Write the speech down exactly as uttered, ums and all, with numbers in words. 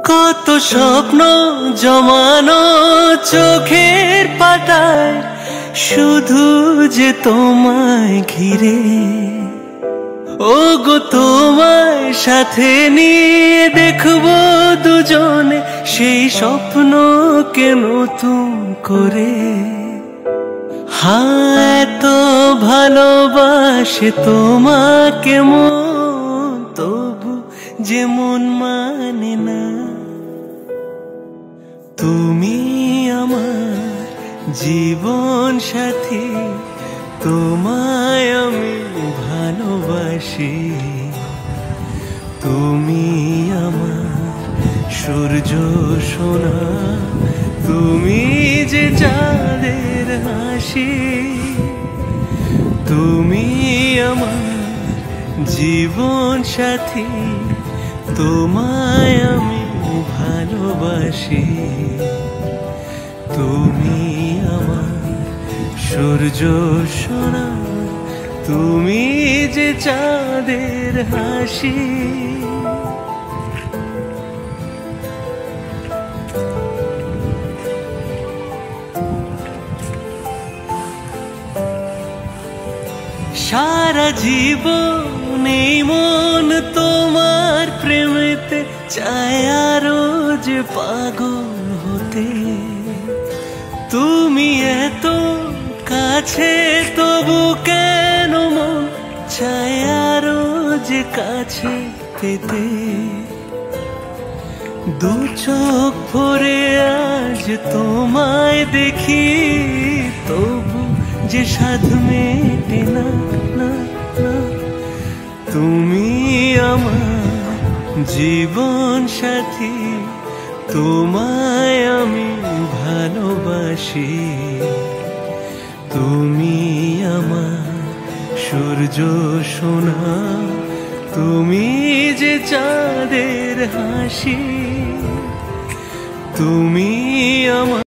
কত স্বপ্ন জমানো চোখের পাতায়, শুধু যে তোমায় ঘিরে। ও গো তোমায় সাথে নিয়ে দেখবো দুজনে সেই স্বপ্নকে নতুন করে। হ্যাঁ তো ভালোবাসে তোমাকে মন, তবু যে মন মানে না। তুমি আমার জীবন সাথী, তোমায় আমি ভালোবাসি। তুমি আমার সূর্য সোনা, তুমি যে চাঁদের হাসি। তুমি আমার জীবন সাথী, তোমায় আমি ভালোবাসি। তুমি আমার সূর্য সোনা, তুমি যে চাঁদের হাসি। সারা জীবন এই মন তোমার প্রেমেতে চায় আরো যে পাগল হতে। তুমি এত কাছে তবু কেন মন চায় আরো যে কাছে পেতে। দু চোখ ভরে আজ তোমায় দেখি, তবু যে সাধ মেটে না, না, না। তুমি আমার জীবন সাথী, তোমায় আমি ভালোবাসি। তুমি আমার সূর্য সোনা, তুমি যে চাঁদের হাসি। তুমি আমার